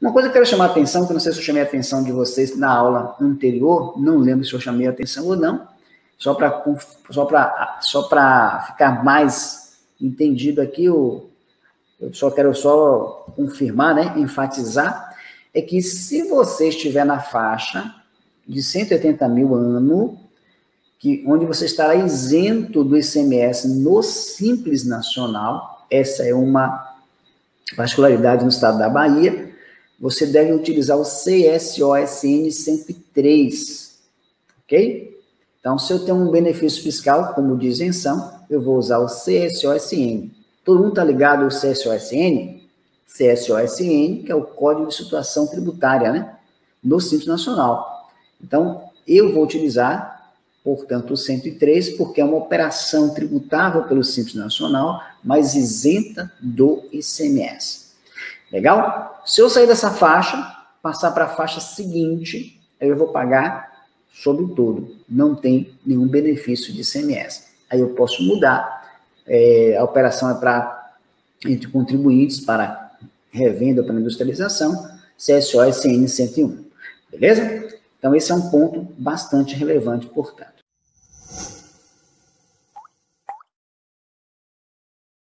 Uma coisa que eu quero chamar a atenção, que eu não sei se eu chamei a atenção de vocês na aula anterior, não lembro se eu chamei a atenção ou não, só para ficar mais entendido aqui, eu quero confirmar, né, enfatizar, é que se você estiver na faixa de 180 mil ano, onde você estará isento do ICMS no Simples Nacional, essa é uma particularidade no estado da Bahia, você deve utilizar o CSOSN 103, ok? Então, se eu tenho um benefício fiscal, como de isenção, eu vou usar o CSOSN. Todo mundo está ligado ao CSOSN? CSOSN, que é o Código de Situação Tributária, né? No Simples Nacional. Então, eu vou utilizar, portanto, o 103, porque é uma operação tributável pelo Simples Nacional, mas isenta do ICMS. Legal? Se eu sair dessa faixa, passar para a faixa seguinte, aí eu vou pagar sobre todo. Não tem nenhum benefício de ICMS. Aí eu posso mudar. A operação é entre contribuintes para revenda ou para industrialização, CSO SN 101. Beleza? Então, esse é um ponto bastante relevante, portanto.